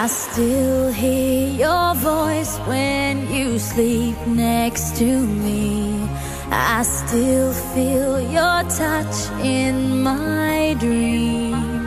I still hear your voice when you sleep next to me. I still feel your touch in my dream.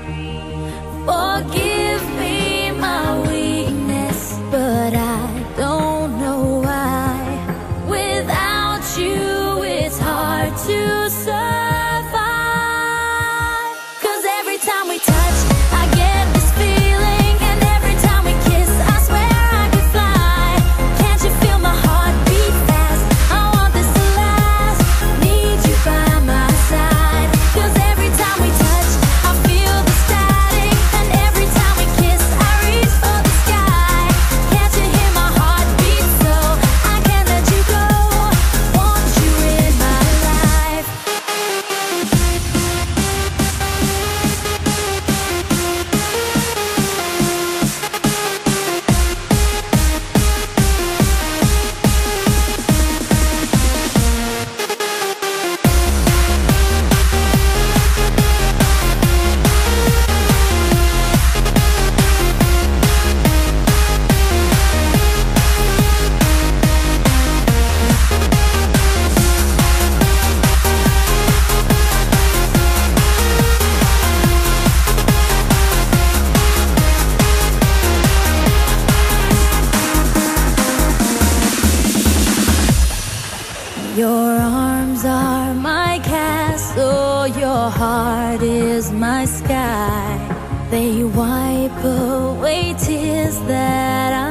Forgive me my weakness, but I don't know why. Without you, it's hard to survive. 'Cause every time we touch, I get this feeling, and every time we kiss, I swear I could fly. Can't you feel my heart beat fast? I want this to last. Need you by my side. 'Cause every time we touch, I feel the static, and every time we kiss, I reach for the sky. Can't you hear my heart beat? So I can't let you go. Want you in my life. Your arms are my castle, your heart is my sky. They wipe away tears that